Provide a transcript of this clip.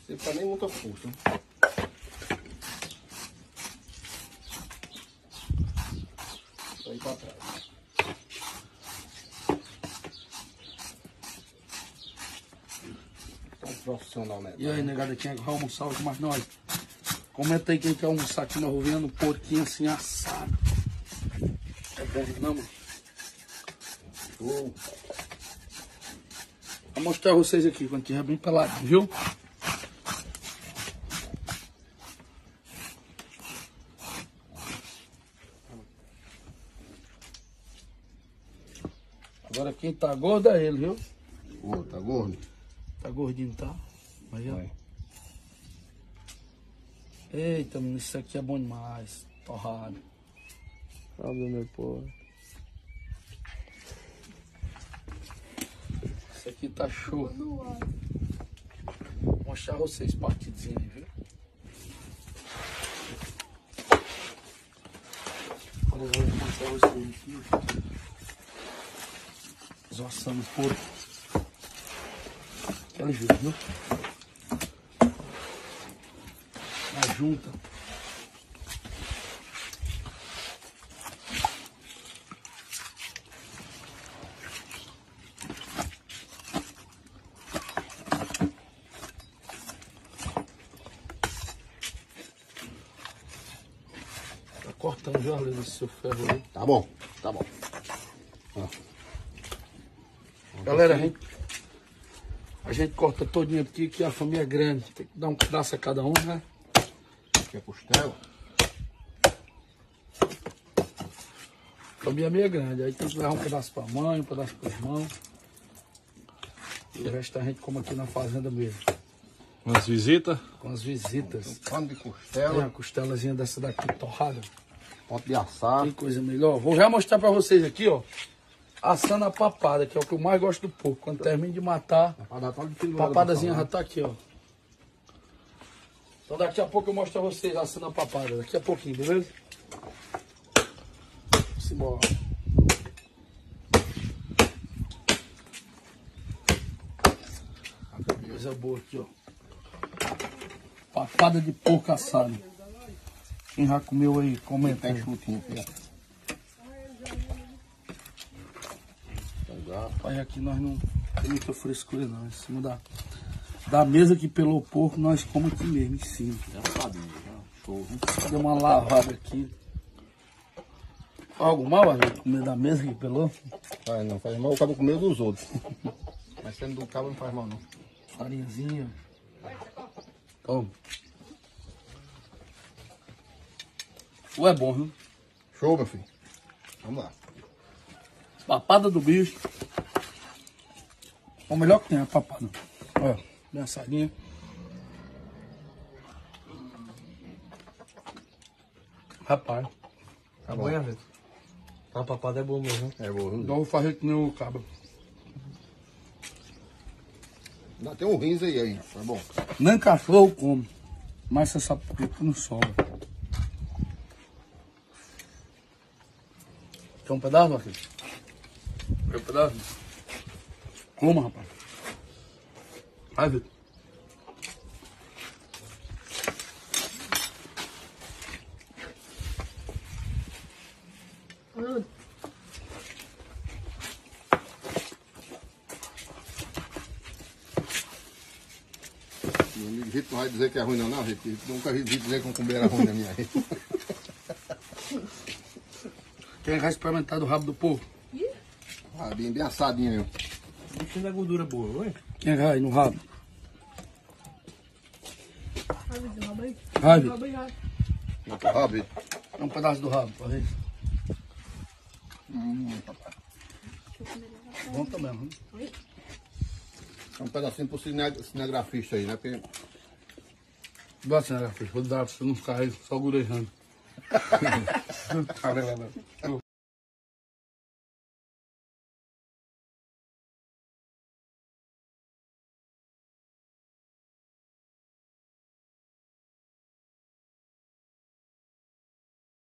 Sem ficar nem muita força. Aí pra trás. Profissional, né? E aí, negada, quem é que vai almoçar hoje mais nós? Comenta aí quem quer almoçar aqui na Rovinha, no porquinho assim assado. É bom, não, mano? Show. Vou mostrar vocês aqui quando tiver bem pelado, viu? Agora quem tá gordo é ele, viu? Ô, tá gordo? Tá gordinho, tá? Aí, ó. Vai. Eita, menino, isso aqui é bom demais. Torrado. Abre meu porra. Isso aqui tá show. Vou mostrar vocês partidinho aí, viu? Agora eu vou mostrar vocês aqui. Nós assamos porco. Aquela jeito, viu? Na junta. Tá cortando já, Arlindo, esse seu ferro aí. Tá bom, tá bom. Ó. Galera, a gente corta todinho aqui, que a família é grande. Tem que dar um pedaço a cada um, né? Aqui é costela. A família é meio grande. Aí tem que levar um pedaço pra mãe, um pedaço pro irmão. E o resto a gente come aqui na fazenda mesmo. Umas visitas? Com as visitas. Pano de Tem costela. uma costelazinha dessa daqui torrada. Ponto de assar. Que coisa melhor. Vou já mostrar pra vocês aqui, ó. Assando a papada, que é o que eu mais gosto do porco. Quando termina de matar, a papadazinha já tá aqui, ó. Então daqui a pouco eu mostro pra vocês assando a papada. Daqui a pouquinho, beleza? Vamos embora. Coisa boa aqui, ó. Papada de porco assado. Quem já comeu aí, comenta aí. Tem chutinho aqui, Rapaz, aqui nós não tem muita frescura não. Em cima da mesa que pelou o porco, nós comemos aqui mesmo, em cima. Show. Deu uma lavada aqui. Algo mal, a gente comer da mesa que pelou? Faz não, faz mal. O cabo comeu dos outros. Mas sendo do cabo não faz mal não. Farinhazinha. Toma. Ou é bom, viu? Show, meu filho. Vamos lá. Papada do bicho. É o melhor que tem a papada. Olha, bem assadinha. Rapaz. Tá bom, Vitor? A papada é boa mesmo. É bom, viu? Então eu vou fazer que nem o cabra. Ainda tem um rins aí, tá bom. Nem cachorro come. Mas você sabe por que não sobra. Quer um pedaço, Marquinhos? Quer um pedaço? Coma, rapaz. Vai, Vitor. O Rito não vai dizer que é ruim não, Rito. Nunca vi dizer que um comer era ruim na minha rede. Quem vai experimentar do rabo do porco? Ah, bem assadinho mesmo. Não tem da gordura boa, ué? Quem vai no rabo? Vai, Vai, Vitor. Rabo. É um pedaço do rabo, pra ver. Papai. Bom também, viu? É um pedacinho pro cinegrafista aí, né? Porque Bota, né, filho? Vou dar pra você não ficar aí só gurejando. Caramba, velho.